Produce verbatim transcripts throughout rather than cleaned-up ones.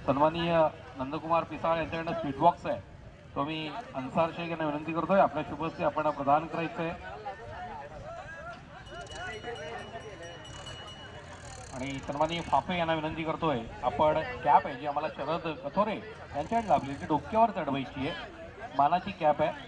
सन्माननीय नंदकुमार पिसाळ यांच्याकडनं speed box आहे, तो मी अन्सार शेख यांना विनंती करतोय आपल्या शुभस्ते आपण प्रदान करायचंय. आणि सन्माननीय फाफे यांना विनंती करतोय आपण कॅप आहे जी आम्हाला शरद कथोरे यांच्याकडे लाभली ती डोक्यावर चढवायची आहे. मानाची कॅप आहे,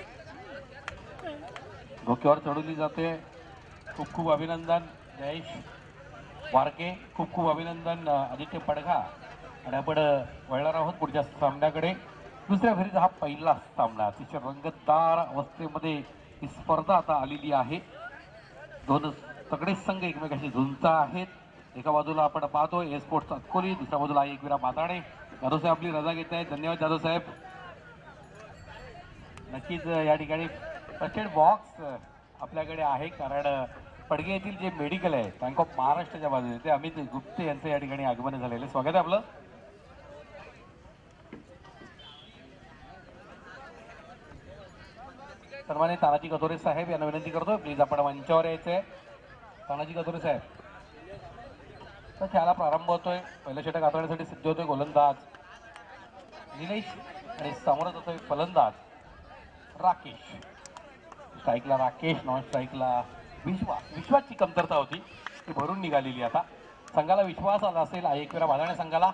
डोक्यावर चढवली जाते. खूप खूप अभिनंदन जयेश वारके, खूप खूप अभिनंदन आदित्य पडघा. आणि आपण वळणार आहोत पुढच्या सामन्याकडे. दुसऱ्या फेरीचा हा पहिला सामना, अतिशय रंगतदार अवस्थेमध्ये ही स्पर्धा आता आलेली आहे. दोन तगडे संघ एकमेकाशी झुंजता आहेत. एका बाजूला आपण पाहतो ए स्पोर्ट्स अकोली, दुसऱ्या बाजूला एकविरा माताडे. जाधव साहेब आपली रजा घेत आहेत, धन्यवाद जाधव साहेब. नक्कीच या ठिकाणी फर्स्ट एड बॉक्स आपल्याकडे आहे, कारण पडगे येथील जे मेडिकल आहे बँक ऑफ महाराष्ट्राच्या बाजूने ते अमित गुप्ते यांचं या ठिकाणी आगमन झालेलं. स्वागत आहे आपलं. सन्माननीय तानाजी कथोरे साहेब यांना विनंती करतो प्लीज आपण मंचावर यायचंय. तानाजी कथोरे साहेब, तर खेळाला प्रारंभ होतोय. पहिलं षटक हाताळण्यासाठी सिद्ध होतोय गोलंदाज निलेश आणि समोरच होतोय फलंदाज राकेश. स्ट्राईकला राकेश, नॉन स्ट्राईकला विश्वास. विश्वासची कमतरता होती ती भरून निघालेली. आता संघाला विश्वास आला असेल एकविरा भादाणे संघाला.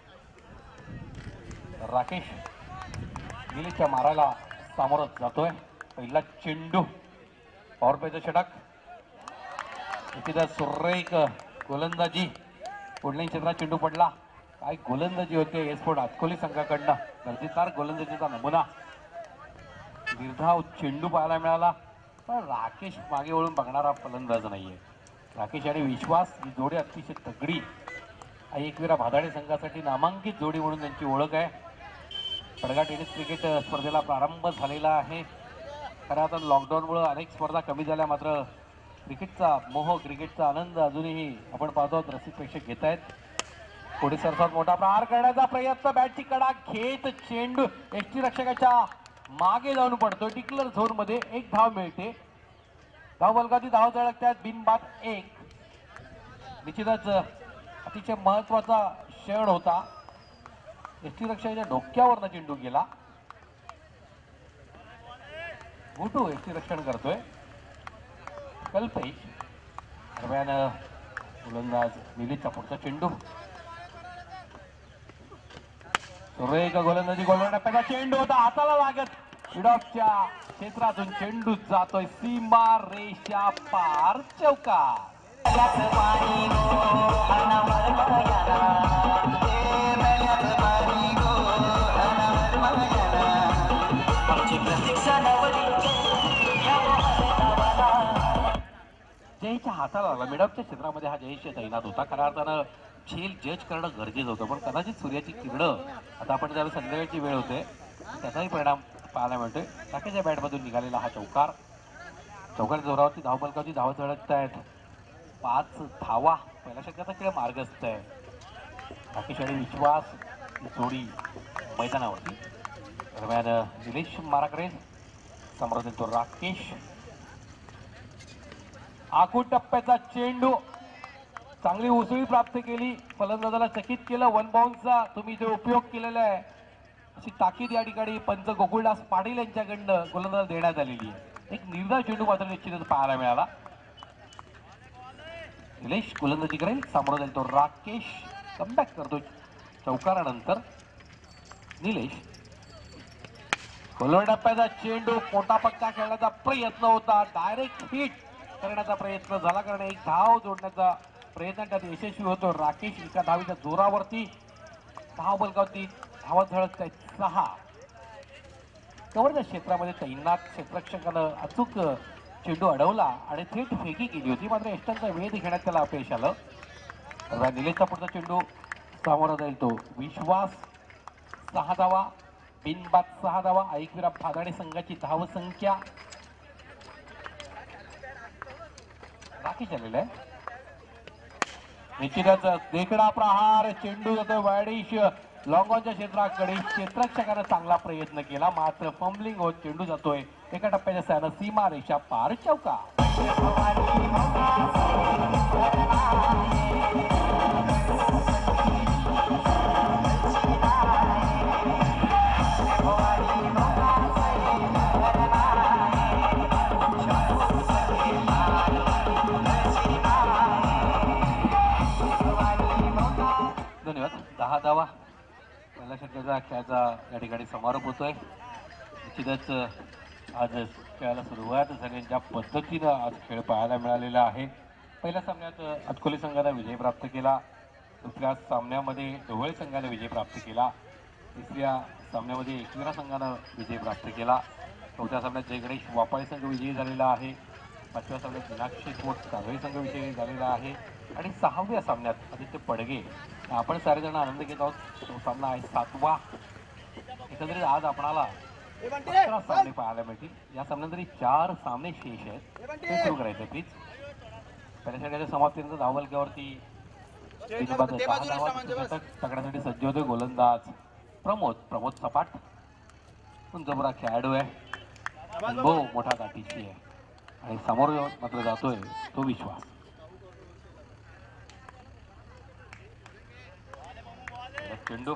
राकेश निलेशच्या मारायला सामोरच जातोय. पहिला चेंडू पॉवर प्लेचं षटक. इथे सुरेख गोलंदाजी, पुढल्या क्षेत्रात चेंडू पडला. काय गोलंदाजी होते एस्पोर्ट अकोली संघाकडनं, दर्जेदार गोलंदाजीचा नमुना. निर्धाव चेंडू पाहायला मिळाला, पण राकेश मागे वळून बघणारा फलंदाज नाहीये. राकेश आणि विश्वास ही जोडी अतिशय तगडी एकविरा भादाणे संघासाठी नामांकित जोडी म्हणून त्यांची ओळख आहे. पडघा टेनिस क्रिकेट स्पर्धेला प्रारंभ झालेला आहे. खरं आता लॉकडाऊनमुळे अनेक स्पर्धा कमी झाल्या, मात्र क्रिकेटचा मोह, क्रिकेटचा आनंद अजूनही आपण पाहतो रसिक प्रेक्षक घेत आहेत. पुढे सरसात मोठा प्रहार करण्याचा प्रयत्न, बॅटची कडा घेत चेंडू यष्टी रक्षकाच्या मागे जाऊन पडतो. टिकलर झोन मध्ये एक धाव मिळते. धाव बलगाती धाव झळकतात, बिनबाद एक. निश्चितच अतिशय महत्वाचा क्षण होता. यष्टी रक्षकाच्या डोक्यावरनं चेंडू गेला. गुटू यष्टी रक्षण करतोय. कल्पेश दरम्यान गोलंदाज निलेशचा पुढचा चेंडू. सुरेख गोलंदाजी, गोलंदाजा चेंडू होता हाताला लागत. मिडॉपच्या क्षेत्रातून चेंडू जातोय सीमा रेषा पार, चौकार. जयच्या हाताला लागला. मिडपच्या क्षेत्रामध्ये हा जयेश तैनात होता. खऱ्या अर्थानं झेल जज करणं गरजेचं होतं, पण कदाचित सूर्याची किरणं, आता आपण ज्यावेळी संध्याकाळची वेळ होते त्याचाही परिणाम पाहायला मिळतोय. टाकेच्या बॅटमधून निघालेला हा चौकार. चौकार जोरावरती धावपलकावरती धाव झळकत आहेत. पाच धावा पहिल्या षटकाचा खेळ मार्गस्थ आहे. राकेश आणि विश्वास जोडी मैदानावरती. दरम्यान निलेश माराकडे समोर तो राकेश. आखूड टप्प्याचा चेंडू, चांगली उसळी प्राप्त केली, फलंदाजाला चकित केलं. वन बाउन्सचा तुम्ही जो उपयोग केलेला आहे अशी ताकीद या ठिकाणी पंच गोकुळदास पाटील यांच्याकडनं गोलंदाजाला देण्यात आलेली आहे. एक निर्धाव चेंडू मात्र निश्चितच पाहायला मिळाला. निलेश गोलंदाजी करेल, सामोरं जाईल तो राकेश. कमबॅक करतो चौकारानंतर निलेश. गोलंदाज टप्प्याचा चेंडू, मोठा पक्का खेळण्याचा प्रयत्न होता, डायरेक्ट हिट करण्याचा प्रयत्न झाला, कारण एक धाव जोडण्याचा प्रयत्न त्यात यशस्वी होतो. राकेश एका धावीच्या जोरावरती धाव बलकावती धावा झळकत आहेत सहा. कव्हरच्या क्षेत्रामध्ये तैनात क्षेत्ररक्षकानं अचूक चेंडू अडवला आणि थेट फेकी केली होती, मात्र यष्टांचा वेध घेण्यात त्याला अपयश आलं. निलेशचा पुढचा चेंडू सामोरा जाईल तो विश्वास. सहा धावा, बिनबाद सहा धावा. एकविरा भादाणे संघाची धाव संख्या राकेश आलेला आहे. निश्चितच देखडा प्रहार, चेंडू जातो वायडिश लॉंगॉनच्या क्षेत्राकडे. क्षेत्ररक्षकानं चांगला प्रयत्न केला, मात्र फंबलिंग होत चेंडू जातोय एका टप्प्याच्या सहानं सीमा रेषा पार, चौकार. धन्यवाद. दहा धावा पहिल्या षटकाचा खेळाचा या ठिकाणी समारोप होतोय. निश्चितच आज खेळाला सुरुवात झाली. ज्या पद्धतीनं आज खेळ पाहायला मिळालेला आहे. पहिल्या सामन्यात अटकोली संघाने विजय प्राप्त केला. दुसऱ्या सामन्यामध्ये ढवळे संघाने विजय प्राप्त केला. तिसऱ्या सामन्यामध्ये एकविरा संघानं विजय प्राप्त केला. चौथ्या सामन्यात जय गणेश वापाळी संघ विजयी झालेला आहे. पाचव्या सामन्यात मीनाक्षी स्पोर्ट्स कागळी संघ विजयी झालेला आहे. आणि सहाव्या सामन्यात आदित्य पडगे आपण सारेजण आनंद घेत आहोत. तो सामना आहे सातवा. एकंदरीत आज आपणाला अकरा सामने पाहायला मिळतील. या सामन्यात तरी चार सामने शेष आहेत. ते सुरू करायचं प्लीज. पहिल्या षटकाच्या समाप्तीनंतर धावबलकावरती तगड्यासाठी सज्ज होतोय गोलंदाज प्रमोद. प्रमोद सपाट जबरा खेळाडू आहे. अनुभव मोठा गाठीशी आहे. आणि समोर मात्र जातोय तो विश्वास. चेंडू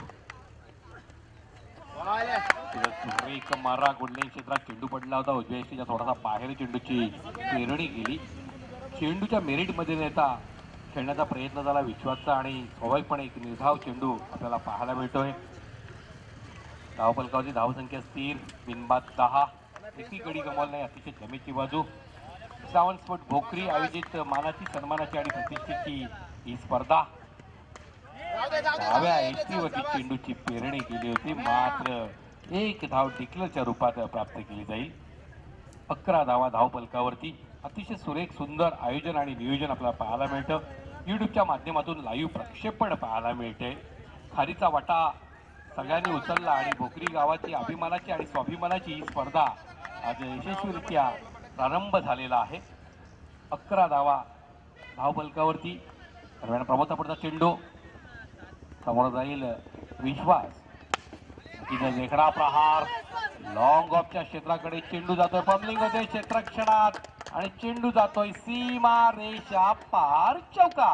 एक मारा गोल्डन क्षेत्रात चेंडू पडला होता. उजव्या यष्टीच्या थोडासा बाहेर चेंडूची पेरणी केली. चेंडूच्या मेरिट मध्ये नेता खेळण्याचा प्रयत्न झाला विश्वासचा आणि स्वाभाविकपणे एक निर्धाव चेंडू आपल्याला पाहायला मिळतोय. धावफलकावरची धावसंख्या स्थिर. बिनबाद दहा. एकही गडी गमावला नाही. अतिशय जमेची बाजू. श्रावण स्पोर्ट भोकरी आयोजित मानाची सन्मानाची आणि प्रतिष्ठेची ही स्पर्धा. डाव्या एष्टीवरती चेंडूची पेरणी केली होती. मात्र एक धाव डिक्लरच्या रूपात प्राप्त केली जाईल. अकरा धावा धावफलकावरती. अतिशय सुरेख सुंदर आयोजन आणि नियोजन आपल्याला पाहायला मिळतं. युट्यूबच्या माध्यमातून लाईव्ह प्रक्षेपण पाहायला मिळते. खारीचा वाटा सगळ्यांनी उचलला आणि भोकरी गावाची अभिमानाची आणि स्वाभिमानाची ही स्पर्धा आज यशस्वीरित्या प्रारंभ झालेला आहे. अकरा धावा धावफलकावरती. दरम्यान प्रमोद सापडचा चेंडू समोर जाईल विश्वास. वेगळा प्रहार लॉंग ऑफच्या क्षेत्राकडे चेंडू जातोय. पम्लिंग होते क्षेत्रक्षणात आणि चेंडू जातोय सीमा रेषा पार चौका.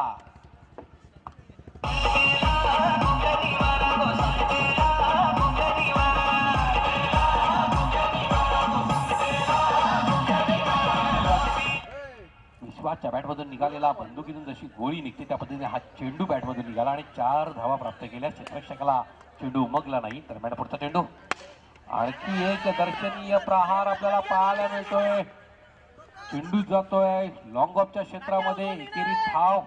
विश्वासच्या बॅटमधून निघालेला बंदुकीतून जशी गोळी निघते त्या पद्धतीने हा चेंडू बॅटमधून निघाला आणि चार धावा प्राप्त केल्या. क्षेत्ररक्षकाला चेंडू उमगला नाही. दरम्यान पुढचा चेंडू. आणखी एक दर्शनीय प्रहार आपल्याला पाहायला मिळतोय. चेंडू जातोय लॉंग ऑफच्या क्षेत्रामध्ये. एकेरी धाव.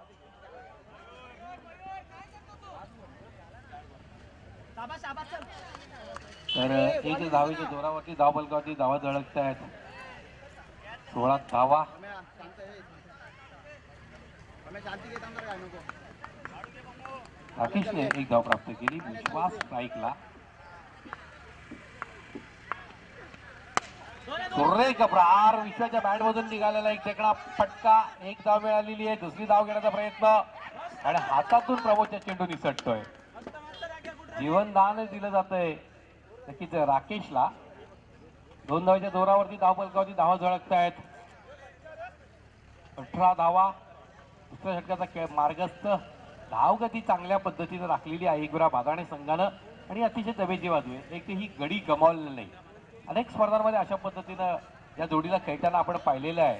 तर एक धावेच्या जोरावरती धावफलकावरती धावा झळकत आहेत. सोळा धावा. राकेशने एक धाव प्राप्त केली. विश्वास स्ट्राईकला. सुरेख प्रहार विश्वाच्या बॅटमधून निघालेला एक टेकणा फटका. एक धाव मिळालेली आहे. दुसरी धाव घेण्याचा प्रयत्न आणि हातातून प्रमोदच्या चेंडू निसटतोय. जीवनदान दिलं जातंय नक्कीच राकेशला. दोन धावाच्या जोरावरती धावफलकावरती धावा झळकत आहेत. अठरा धावा. दुसऱ्या षटकाचा खेळ मार्गस्थ. धावगती चांगल्या पद्धतीने राखलेली आहे एकविरा बादाणे संघानं आणि अतिशय जमेची बाजू आहे. एक ही गडी गमावलेली नाही. अनेक स्पर्धांमध्ये अशा पद्धतीनं या जोडीला खेळताना आपण पाहिलेलं आहे.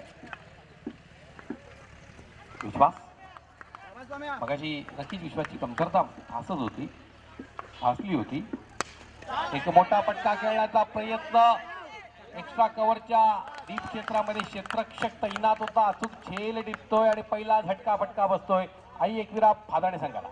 विश्वास मगाशी नक्कीच विश्वासची कमतरता भासत होती भासली होती. एक मोठा फटका खेळण्याचा प्रयत्न. एक्स्ट्रा कव्हरच्या डीप क्षेत्रामध्ये क्षेत्ररक्षक तैनात होता. अचूक झेल टिपतोय आणि पहिला झटका फटका बसतोय आई एकविरा फादाणे संघाला.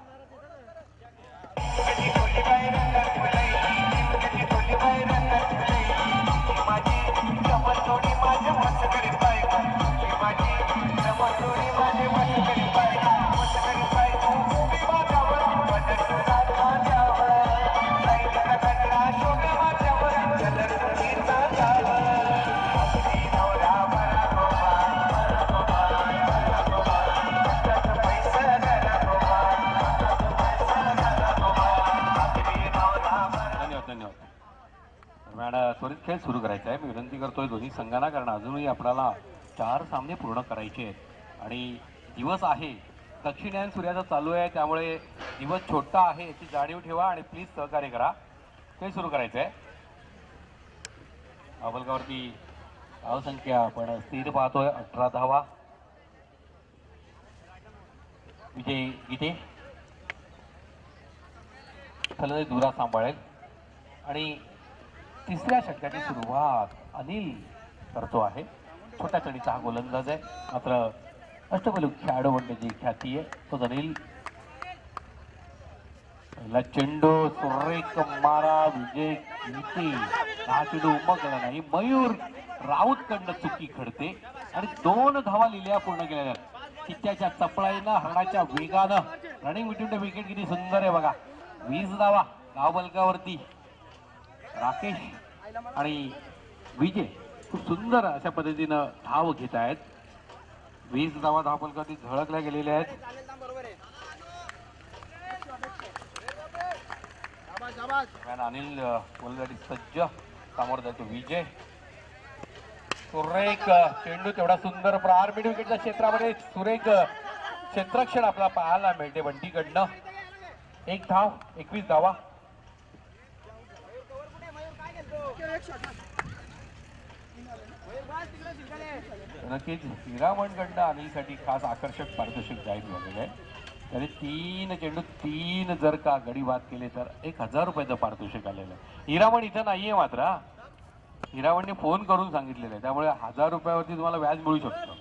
त्वरित खेळ सुरू करायचा आहे. मी विनंती करतोय दोन्ही संघांना कारण अजूनही आपल्याला चार सामने पूर्ण करायचे आहेत आणि दिवस आहे दक्षिणायन सूर्याचा चालू आहे त्यामुळे दिवस छोटा आहे याची जाणीव ठेवा आणि प्लीज सहकार्य करा. खेळ सुरू करायचं आहे. धावफलकावरती धावसंख्या आपण स्थिर पाहतोय. अठरा धावा. विजय गीते फलंदाजी धुरा सांभाळेल आणि तिसऱ्या षटकाची सुरुवात अनिल करतो आहे. छोट्या चढीचा हा गोलंदाज आहे, मात्र अष्टपैलू खेळाडू म्हणण्याची ख्याती आहे तो अनिल. पहिला चेंडू सुरेख मारा विजय गीते. हा चेंडू उमगला नाही. मयूर राऊत कडनं चुकी घडते आणि दोन धावा लिहिल्या पूर्ण केल्या. चित्त्याच्या चपळाईनं हरणाच्या वेगानं रनिंग बिटवीन द विकेट किती सुंदर आहे बघा. वीस धावा धाव बलकावरती राकेश आणि विजय खूप सुंदर अशा पद्धतीनं धाव घेत आहेत. वीस धावा धाव बलकावरती झळकल्या गेलेल्या आहेत. अनिल गोलंदाजी सज्ज, समोर जातो विजय. सुरेख चेंडू तेवढा सुंदर प्रहार मिड विकेटच्या क्षेत्रामध्ये सुरेख क्षेत्रक्षण आपला पाहायला मिळते बंटीकडनं. एक धाव एकवीस धावा. नक्कीच हिरामणकडनं अनिलसाठी खास आकर्षक पारितोषिक जाहीर झालेलं आहे. त्याने तीन चेंडू तीन जर का गडी बाद केले तर एक हजार रुपयाचं पारितोषिक आलेलं आहे. हिरामण इथं नाहीये, मात्र हिरामणने फोन करून सांगितलेलं आहे, त्यामुळे हजार रुपयावरती तुम्हाला व्याज मिळू शकतं.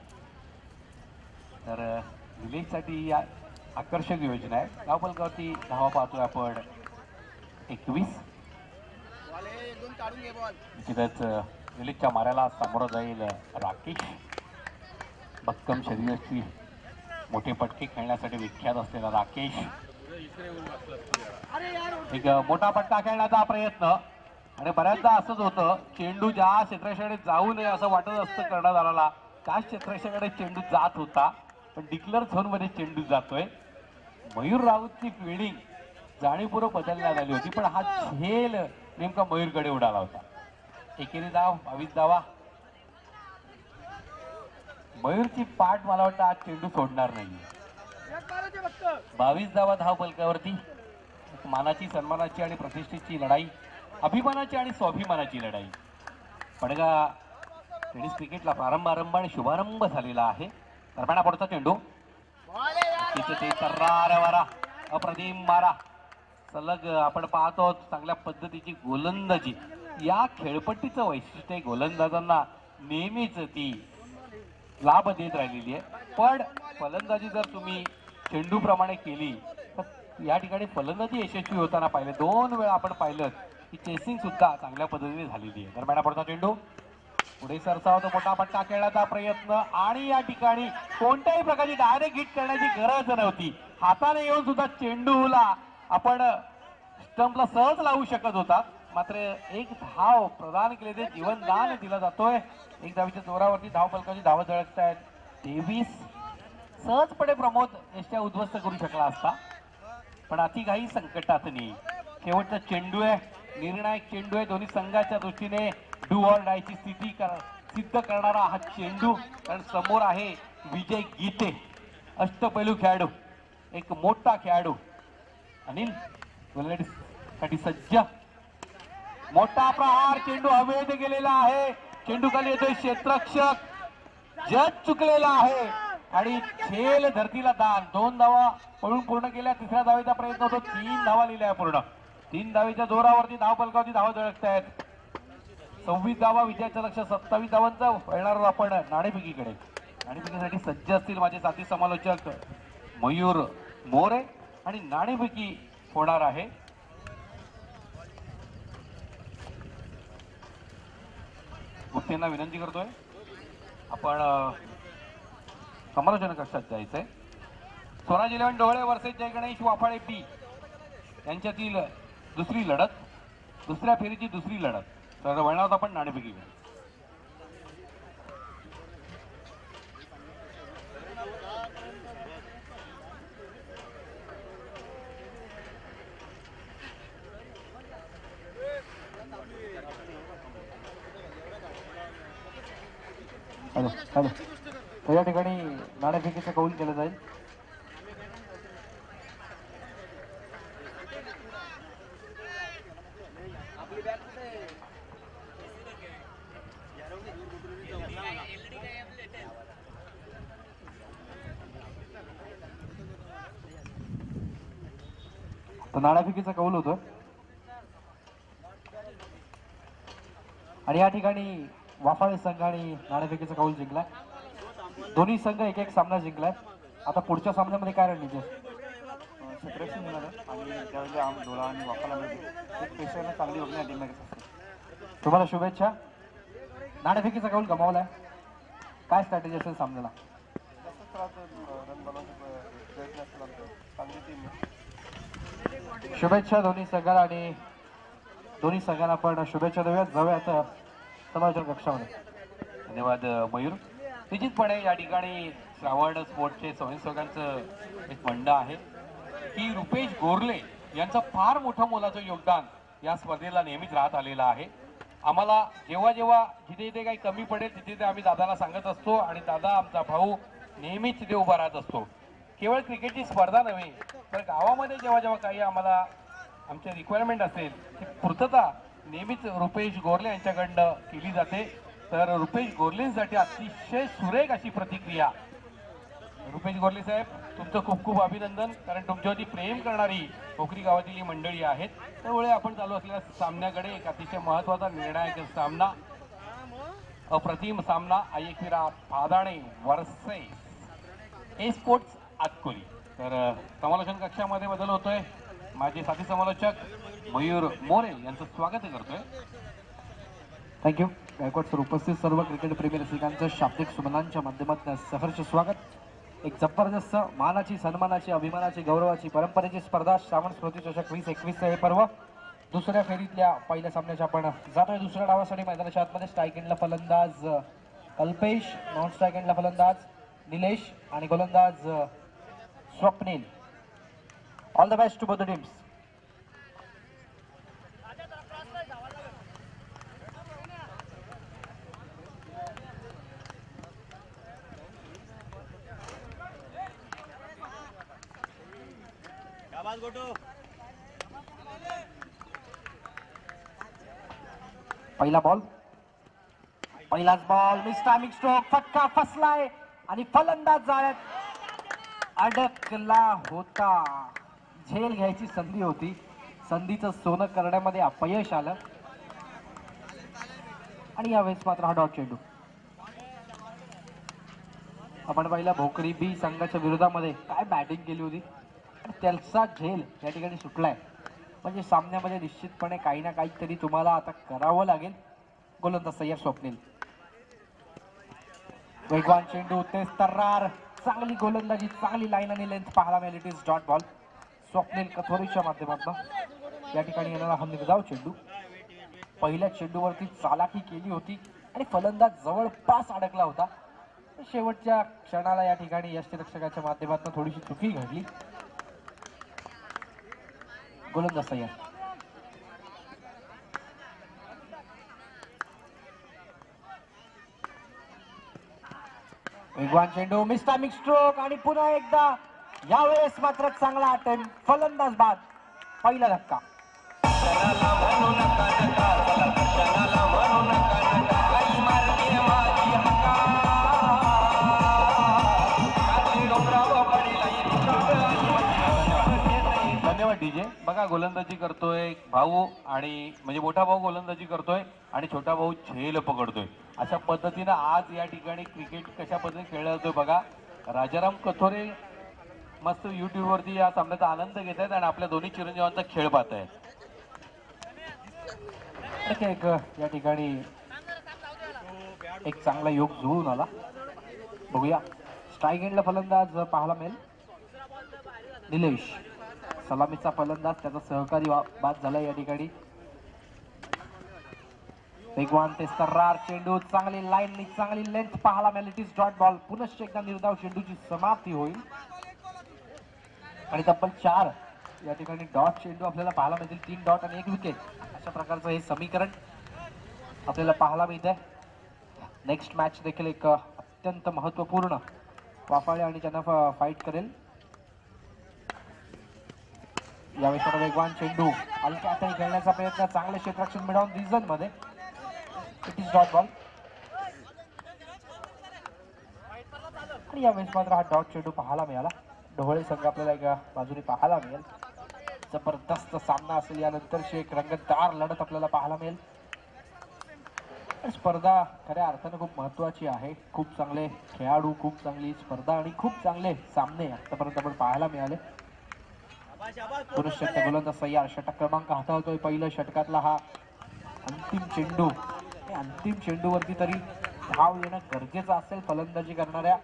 तर विलेजसाठी या आकर्षक योजना आहे. धावफलकावरती धावा पाहतोय आपण एकवीस. निश्चितच विलेजच्या माऱ्याला सामोरं जाईल राकेश. भक्कम शरीराची मोठे पटके खेळण्यासाठी विख्यात असलेला राकेश. एक मोठा पट्टा खेळण्याचा प्रयत्न आणि बऱ्याचदा असंच होतं, चेंडू ज्या क्षेत्रक्षेत्राकडे जाऊ नये असं वाटत असतं कर्णधाराला, त्याच क्षेत्रक्षेत्राकडे चेंडू जात होता, पण डिक्लेअर झोन मध्ये चेंडू जातोय. मयूर राऊतची फिल्डिंग जाणीवपूर्वक बदलण्यात आली होती, पण हा झेल नेमका मयूरकडे उडाला होता. एकेरी धाव बावीस धावा. मयूरची पाठ मला वाटतं आज चेंडू सोडणार नाही. बावीस धावा धाव फलकावरती. मानाची, सन्मानाची आणि प्रतिष्ठेची लढाई, अभिमानाची आणि स्वाभिमानाची लढाई. पडगा टेनिस क्रिकेटला प्रारंभ आरंभ आणि शुभारंभ झालेला आहे. दरम्यान पुढचा चेंडू ते तर्रारवारा अप्रतिम मारा. सलग आपण पाहतो चांगल्या पद्धतीची गोलंदाजी. या खेळपट्टीचं वैशिष्ट्य गोलंदाजांना नेहमीच ती लाभ देत राहिलेली आहे. पण फलंदाजी जर तुम्ही चेंडू प्रमाणे केली तर या ठिकाणी फलंदाजी यशस्वी होताना पाहिलं. दोन वेळा आपण पाहिलं की चेसिंग सुद्धा चांगल्या पद्धतीने झालेली आहे. दरम्यान पुढचा चेंडू पुढे सरसावतो. मोठा पट्टा खेळण्याचा प्रयत्न आणि या ठिकाणी कोणत्याही प्रकारची डायरेक्ट हिट करण्याची गरज नव्हती. हाताने येऊन सुद्धा चेंडूला आपण स्टंपला सहज लावू शकत होता, मात्र एक धाव प्रदान केले ते जीवनदान दिला जातोय. एक धावीच्या जोरावरती धाव फलकाची धाव झळकत आहेत तेवीस. सहजपणे प्रमोद यशच्या उद्ध्वस्त करू शकला असता, पण अति काही संकटात नाही. शेवटचा चेंडू आहे, निर्णायक चेंडू आहे. दोन्ही संघाच्या दृष्टीने डू ऑर डायची स्थिती कर, सिद्ध करणारा हा चेंडू. कारण समोर आहे विजय गीते, अष्टपैलू खेळाडू, एक मोठा खेळाडू. अनिल साठी सज्ज. मोठा प्रहार, चेंडू हवेत गेलेला आहे. चेंडू खाली येतोय क्षेत्ररक्षक, जज चुकलेला आहे आणि खेळ धरतीला दान. दोन धावा पळून पूर्ण केल्या. तिसऱ्या धावेचा प्रयत्न होतो. तीन धावा लिहिल्या पूर्ण. तीन धावेच्या जोरावरती धाव फलकावरती धावा झळकत आहेत. सव्वीस धावा विजयाच्या लक्ष. सत्तावीस धावांचा वळणार आपण नाणेफेकीकडे. नाणेफेकीसाठी सज्ज असतील माझे साथी समालोचक मयूर मोरे आणि नाणेफेकी होणार आहे. गुप्तेंना विनंती करतोय आपण समालोचन कक्षात जायचंय. Swaraj eleven Dole versus Jay Ganesh Wafale P यांच्यातील दुसरी लढत, दुसऱ्या फेरीची दुसरी लढत. तर वळणार होता आपण नाणेफेकी. हॅलो हॅलो तर या ठिकाणी नाणेफेकीचं कौल केलं जाईल. तो नाणाफेकीचा कौल होतो आणि या ठिकाणी वाफाळे संघ आणि नाणेफेकीचा कौल जिंकलाय. दोन्ही संघ एक एक सामना जिंकलाय. आता पुढच्या सामन्यामध्ये काय रणनीती आहे? सतराशे मिळालं आणि त्यावेळी आम डोळा आणि वाफाला मिळते एक पेशंटला चांगली बघण्या टीममेट्स असते. तुम्हाला शुभेच्छा. नाणेफेकीचा कौल गमावलाय, काय स्ट्रॅटेजी असेल सामन्याला? जास्त त्रास रन बनवण्याचा प्रयत्न असतो आमचा. चांगली टीम. शुभेच्छा दोन्ही संघाला आणि दोन्ही संघांना आपण शुभेच्छा देऊयात. जाऊयात समालोचन कक्षामध्ये. धन्यवाद मयूर. निश्चितपणे या ठिकाणी श्रावण स्पोर्ट्सचे स्वयंसेवकांचं एक म्हणणं आहे की रुपेश गोरले यांचं फार मोठं मोलाचं योगदान या स्पर्धेला नेहमीच राहत आलेलं आहे. आम्हाला जेव्हा जेव्हा जिथे जिथे काही कमी पडेल तिथे तिथे आम्ही दादाला सांगत असतो आणि दादा आमचा भाऊ नेहमीच तिथे उभा राहत असतो. केवळ क्रिकेटची स्पर्धा नव्हे तर गावामध्ये जेव्हा जेव्हा काही आम्हाला आमचे रिक्वायरमेंट असेल ती पूर्तता नेहमीच रुपेश गोरले यांच्याकडनं केली जाते. तर रुपेश गोरलेंसाठी अतिशय सुरेख अशी प्रतिक्रिया. रुपेश गोरले साहेब, तुमचं खूप खूप अभिनंदन, कारण तुमच्यावरती प्रेम करणारी कोकरी गावातील ही मंडळी आहेत. त्यामुळे आपण चालू असलेल्या सामन्याकडे एक अतिशय महत्त्वाचा निर्णायक सामना, अप्रतिम सामना आयेकविरा फादाणे वर्से ए स्पोर्ट्स आतकोली. तर समालोचन कक्षामध्ये बदल होतोय. माझे साथी समालोचक मयूर मोरे यांचं स्वागत करतोय. थँक्यू. गायकवाड सर उपस्थित सर्व क्रिकेट प्रेमी रसिकांचं शाब्दिक सुमनांच्या माध्यमातून सहर्ष स्वागत. एक जबरदस्त मानाची, सन्मानाची, अभिमानाची, गौरवाची, परंपरेची स्पर्धा श्रावण स्मृती चषक वीस एकवीसचं हे पर्व. दुसऱ्या फेरीतल्या पहिल्या सामन्याच्या आपण जातोय दुसऱ्या डावासाठी. मैदानाच्या आतमध्ये स्ट्राईक एंडला फलंदाज कल्पेश, नॉन स्ट्राईक एंडला फलंदाज निलेश आणि गोलंदाज Swapnil. All the best to both the teams. पहिला बॉल, पहिलाच बॉल, मिस्टामिक स्ट्रोक, फटका फसलाय आणि फलंदाज जाळ्यात अडकला होता. झेल घ्यायची संधी होती, संधीचं सोनं करण्यामध्ये अपयश आलं आणि यावेळेस मात्र हा डॉट चेंडू. आपण पहिला भोकरी बी संघाच्या विरोधामध्ये काय बॅटिंग केली होती आणि त्याचा झेल या ठिकाणी सुटलाय. म्हणजे सामन्यामध्ये निश्चितपणे काही ना काहीतरी तुम्हाला आता करावं लागेल. गोलंदाज सय्यद स्वप्नील. वेगवान चेंडू, तेज तर्रार, चांगली गोलंदाजी, चांगली लाईन आणि लेंथ पाहायला मिळाली. It is dot ball. Swapnil कथोरीच्या माध्यमातून या ठिकाणी येणारा हा निर्धाव चेंडू. पहिल्या चेंडूवरती चालाकी केली होती आणि फलंदाज जवळपास अडकला होता. शेवटच्या क्षणाला या ठिकाणी यष्टीरक्षकाच्या माध्यमातून थोडीशी चुकी घडली. गोलंदाज सय्यद. वेगवान चेंडू, मिस्टामिक स्ट्रोक आणि पुन्हा एकदा यावेळेस मात्र चांगला अटेम्प्ट. फलंदाज बाद. पहिला धक्का. धन्यवाद डीजे. बघा गोलंदाजी करतोय भाऊ आणि म्हणजे मोठा भाऊ गोलंदाजी करतोय आणि छोटा भाऊ झेल पकडतोय. अशा पद्धतीनं आज या ठिकाणी क्रिकेट कशा पद्धतीने खेळला जातोय बघा. राजाराम कथोरे मस्त युट्यूब वरती या सामन्याचा आनंद घेत आहेत आणि आपल्या दोन्ही चिरंजीवांचा खेळ पाहत आहेत. एक या ठिकाणी एक चांगला योग जुळून आला. बघूया. स्ट्राईक एंडला फलंदाज पाहायला मिळेल निलेश. सलामीचा फलंदाज, त्याचा सहकारी बाद झाला या ठिकाणी. वेगवान ते सर्रार चेंडू, चांगली लाईन, चांगली लेंथ पाहायला मिळाली. It is dot ball. पुनश्च एकदा निर्धाव चेंडूची समाप्ती होईल आणि तब्बल चार या ठिकाणी डॉट चेंडू आपल्याला पाहायला मिळतील. तीन डॉट आणि एक विकेट अशा प्रकारचं हे समीकरण आपल्याला पाहायला मिळत आहे. नेक्स्ट मॅच देखील एक अत्यंत महत्त्वपूर्ण वाफाळे आणि त्यांना फाईट करेल. यावेळेस आता वेगवान चेंडू, हलक्या हाताने खेळण्याचा प्रयत्न, चांगले क्षेत्ररक्षण मिळवून रिझन मध्ये. It is dot ball. आणि यावेळेस मात्र हा डॉट चेंडू पाहायला मिळाला. ढोळे संघ आपल्याला एका बाजूने पाहायला मिळेल. जबरदस्त सामना असेल. यानंतरची एक रंगतदार लढत आपल्याला पाहायला मिळेल. स्पर्धा खऱ्या अर्थानं खूप महत्वाची आहे. खूप चांगले खेळाडू, खूप चांगली स्पर्धा आणि खूप चांगले सामने आतापर्यंत आपण पाहायला मिळाले. पुरुष षटक गोलंदाज तयार. षटक क्रमांक हाताळतोय. पहिलं षटकातला हा अंतिम चेंडू. अंतिम चेंडूवरती तरी धाव येणं गरजेचं असेल फलंदाजी करणाऱ्या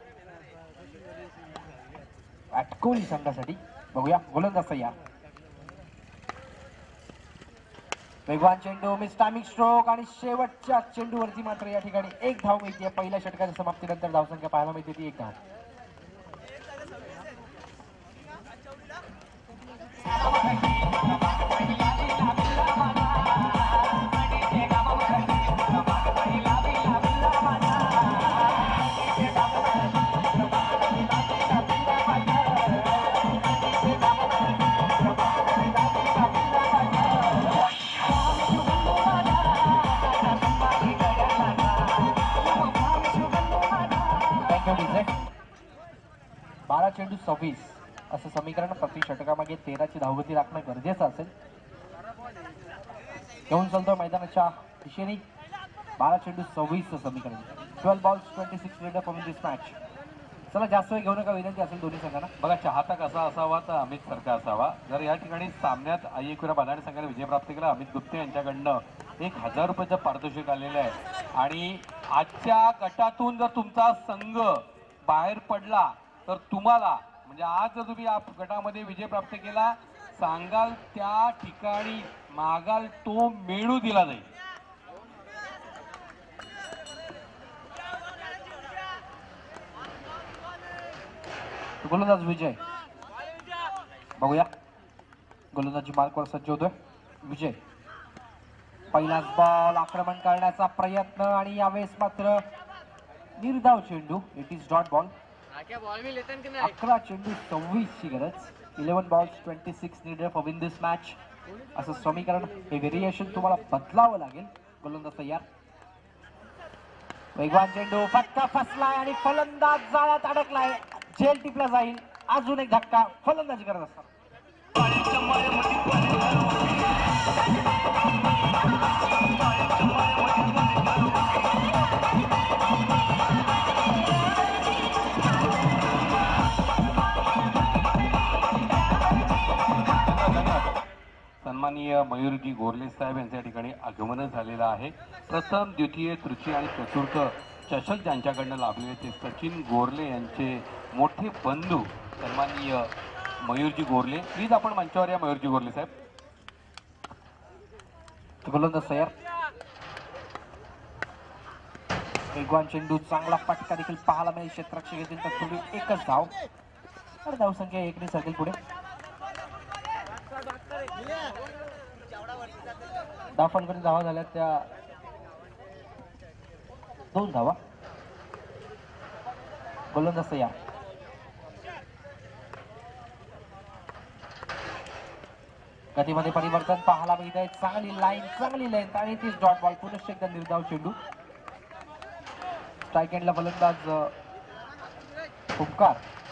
अटकोली संघासाठी. बघूया गोलंदाज तयार. वेगवान चेंडू, मिस टायमिंग स्ट्रोक आणि शेवटच्या चेंडूवरती मात्र या ठिकाणी एक धाव मिळते. पहिल्या षटकाच्या समाप्तीनंतर धावसंख्या पाहायला मिळते ती एक धाव. बारा चेंडू सव्वीस असं समीकरण. प्रति षटकामागे तेराची धावगती राखणं गरजेचं असेल. घेऊन चालतो मैदानाच्या दिशेने. बारा चेंडू सव्वीस समीकरण. Twelve balls twenty six required for this match. चला जास्त वेळ घेऊ नका विनंती असेल दोन्ही संघांना. बघा चाहता कसा असावा तर अमित सारखा असावा. जर या ठिकाणी सामन्यात अय्यकुरा बालाणी संघाने विजय प्राप्त केला, अमित गुप्ते यांच्याकडनं एक हजार रुपयाचं पारितोषिक आलेलं आहे. आणि आजच्या गटातून जर तुमचा संघ बाहेर पडला तर तुम्हाला म्हणजे आज जर तुम्ही या गटामध्ये विजय प्राप्त केला, सांगाल त्या ठिकाणी मागाल तो मेळू दिला जाईल. गोलंदाज विजय. बघूया गोलंदाजी मार्कवर सज्ज होतोय विजय. पहिलाच बॉल. आक्रमण करण्याचा प्रयत्न आणि यावेळेस मात्र निर्धाव चेंडू. It is dot ball. अकरा चेंडू सव्वीस ची गरज. Eleven balls twenty six needed for win this match असं समीकरण. हे व्हेरिएशन तुम्हाला बदलावं लागेल. गोलंदाज तयार. वेगवान चेंडू. फटका फसलाय आणि फलंदाज जाळ्यात अडकलाय. झेल टिपला जाईल. अजून एक धक्का. फलंदाजी करत असतात. सन्माननीय मयूरजी गोरले साहेब यांच्या ठिकाणी आगमन झालेलं आहे. प्रथम, द्वितीय, तृतीय आणि चतुर्थ चषक ज्यांच्याकडनं लाभलेले ते सचिन गोरले यांचे मोठे बंधू सन्माननीय मयूरजी गोरले. प्लीज आपण मंचावर या मयूरजी गोरले साहेब. गोलंदाज तयार. वेगवान चेंडू. चांगला फटका देखील पाहायला मिळेल. क्षेत्ररक्षक येतील तर थोडी एकच धाव. तर धावसंख्या एकने सरकेल पुढे. दहा फलकडे धावा झाल्या त्या दोन धावा. गोलंदाज तयार. गतीमध्ये परिवर्तन पाहायला मिळत आहे. चांगली लाईन, चांगली लेंथ आणि ती डॉट बॉल. पुनश्च एकदा निर्धाव चेंडू. स्ट्राईक एंडला फलंदाज ओमकार.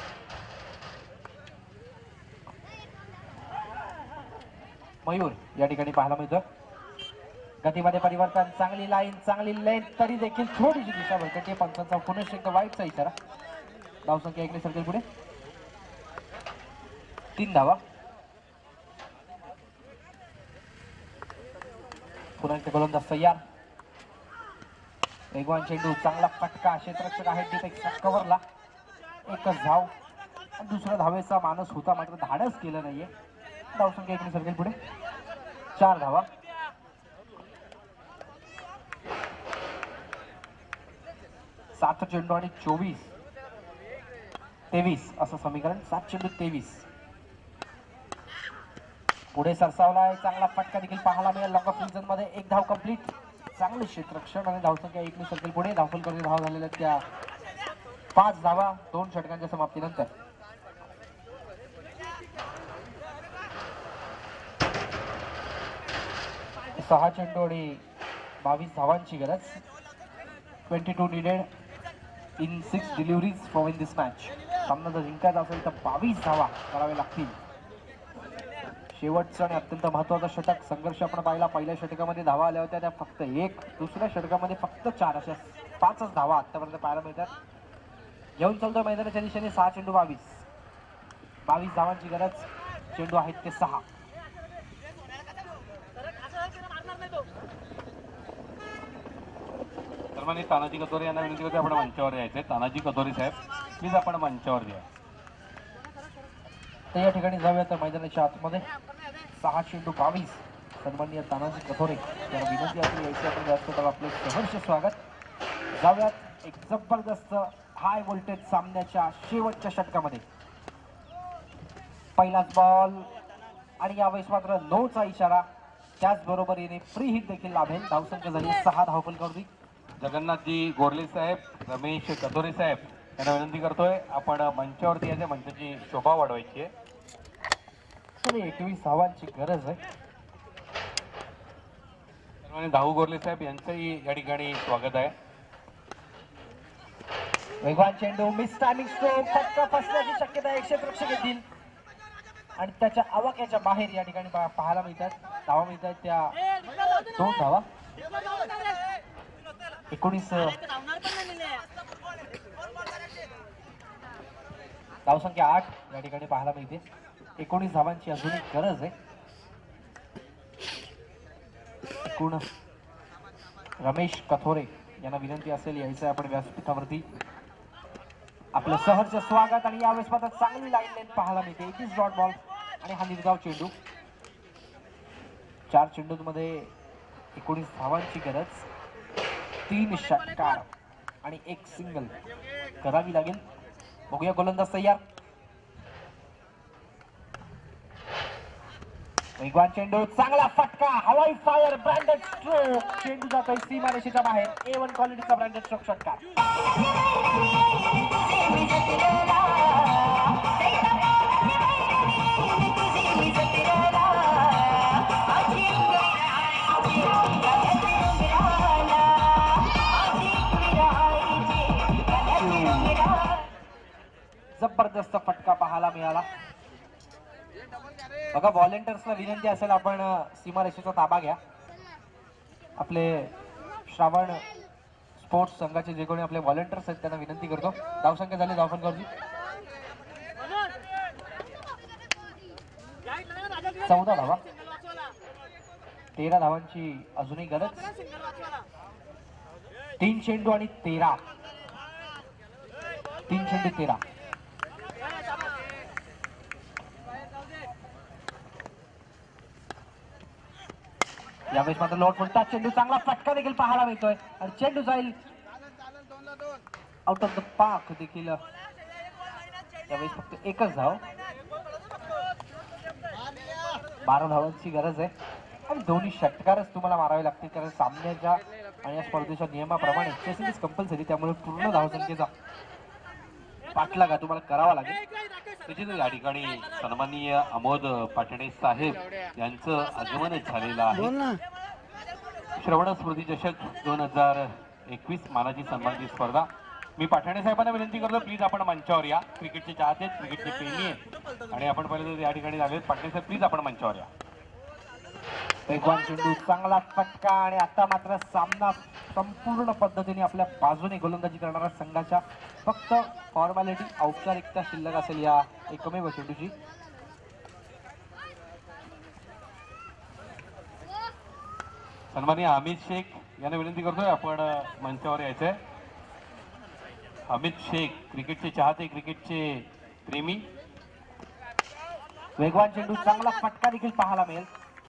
मयूर या ठिकाणी पाहायला मिळतं. गतीमध्ये परिवर्तन, चांगली लाईन, चांगली लेंथ, तरी देखील थोडीशी दिशा भरकटते. पंचांचा पुनश्च एकदा वाईटचा इशारा. धावसंख्या एकने सरकेल पुढे. तीन धावा. पुन्हा एकदा गोलंदाज तयार. वेगवान चेंडू. चांगला फटका. क्षेत्ररक्षक आहे तिथे कव्हरला. एकच धाव. दुसऱ्या धावेचा मानस होता मात्र धाडस केलं नाहीये. धावसंख्या एकने सरकेल पुढे. चार धावा. सात चेंडू आणि चोवीस तेवीस असं समीकरण. सात चेंडू तेवीस. पुढे सरसावलाय. चांगला फटका देखील पाहायला मिळेल. लॉंग ऑफ सीझन मध्ये एक धाव कंप्लीट. चांगले क्षेत्ररक्षण आणि धावसंख्या एकने सरकेल पुढे. धावफल करणे धाव झालेल्या त्या पाच धावा दोन षटकांच्या समाप्तीनंतर. सहा चेंडू आणि बावीस धावांची गरज. Twenty two needed in six deliveries for win this match. सामना जर जिंकायचा असेल तर बावीस धावा करावे लागतील. शेवटचं आणि अत्यंत महत्वाचं षटक संघर्ष आपण पाहिला. पहिल्या षटकामध्ये धावा आल्या होत्या त्या फक्त एक, दुसऱ्या षटकामध्ये फक्त चार, अशा पाचच धावा आतापर्यंत पाहायला मिळतात. घेऊन चालतोय मैदानाच्या दिशेने सहा चेंडू बावीस बावीस धावांची गरज. चेंडू आहेत ते सहा. सन्मानित तानाजी कतोरे यांना विनंती करतो आपण मंचावर यायचंय. तानाजी कतोरे साहेब प्लीज आपण मंचावर या. तर या ठिकाणी जाऊयात मैदानाच्या आतमध्ये. सहा चेंडू बावीस. सन्माननीय तानाजी कथोरे यांना विनंती असेल यायची आपण व्यासपीठावर आपले सहर्ष स्वागत. जाऊयात एक जबरदस्त हाय व्होल्टेज सामन्याच्या शेवटच्या षटकामध्ये. पहिलाच बॉल आणि यावेळेस मात्र नोचा इशारा. त्याचबरोबर येणे फ्री हिट देखील लाभेल. धावसंख्या झाली सहा धावफलकावरती. जगन्नाथजी गोरले साहेब, रमेश कतोरे साहेब यांना विनंती करतोय आपण मंचावरती यायचे. मंचाची शोभा वाढवायची आहे. एकवीस धावांची गरज आहे. धाऊ गोरले साहेब यांचंही या ठिकाणी स्वागत आहे. वेगवान चेंडू मिस टायमिंग स्ट्रोक. फटका फसण्याची शक्यता एकशे प्रेक्षक येतील आणि त्याच्या आवाक्याच्या बाहेर या ठिकाणी पा- पाहायला मिळतात. धावा मिळतात त्या दोन धावा. एकोणीस धावसंख्या आठ या ठिकाणी पाहायला मिळते. एकोणीस धावांची अजूनही गरज आहे. एकूण रमेश कथोरे यांना विनंती असेल यायचं आपण व्यासपीठावरती. आपलं सहर्ष स्वागत. आणि यावेळेस मात्र चांगली लाईन लेन पाहायला मिळते. एकवीस डॉट बॉल आणि हा निर्धाव चेंडू. चार चेंडूंमध्ये एकोणीस धावांची गरज. तीन षटकार आणि एक सिंगल करावी लागेल. बघूया गोलंदाज तयार. वेगवान चेंडू. चांगला फटका. हवाई फायर ब्रँडेड स्ट्रोक. चेंडू जातोय सीमारेषेच्या बाहेर. ए वन क्वालिटीचा ब्रँडेड स्ट्रोक षटकार. जबरदस्त फटका पाहायला मिळाला. बघा व्हॉलेंटियर्सला विनंती असेल आपण सीमारेषेचा ताबा घ्या. आपले श्रावण स्पोर्ट्स संघाचे जे कोणी आपले व्हॉलेंटियर्स आहेत त्यांना विनंती करतो. धावसंख्या झाली धावफलकावरची चौदा धावा. तेरा धावांची अजूनही गरज. तीन चेंडू आणि तेरा. तीन चेंडू तेरा. यावेळेस मात्र लॉट बोलता. चेंडू चांगला फटका देखील पाहायला मिळतोय आणि चेंडू जाईल आउट ऑफ द पार्क देखील. यावेळेस फक्त एकच धाव. बारा धावांची गरज आहे आणि दोन्ही षटकारच तुम्हाला मारावे लागतील कारण सामन्याच्या आणि या स्पर्धेच्या नियमाप्रमाणे चेसिंग इज कंपल्सरी. त्यामुळे पूर्ण धावसंख्येचा पाठलागा तुम्हाला करावा लागेल. निश्चितच या ठिकाणी सन्माननीय अमोद पाटणे साहेब यांचं आगमन झालेलं आहे. श्रवण स्मृती चषक दोन हजार एकवीस मानाची सन्मानाची स्पर्धा. मी पाटणे साहेबांना विनंती करतो प्लीज आपण मंचावर या. क्रिकेटचे चाहते आहेत, क्रिकेटचे प्रेमी आहेत आणि आपण पहिले या ठिकाणी झाले. पाटणे साहेब प्लीज आपण मंचावर या. वेगवान चेंडू. चांगला फटका आणि आता मात्र सामना संपूर्ण पद्धतीने आपल्या बाजूने गोलंदाजी करणाऱ्या संघाच्या फक्त फॉर्मॅलिटी औपचारिकता शिल्लक असेल या एकमेव चेंडूची. सन्माननीय अमित शेख यांना विनंती करतोय आपण मंचावर यायचंय. अमित शेख क्रिकेटचे चाहते, क्रिकेटचे प्रेमी. वेगवान चेंडू. चांगला फटका देखील पाहायला मिळेल.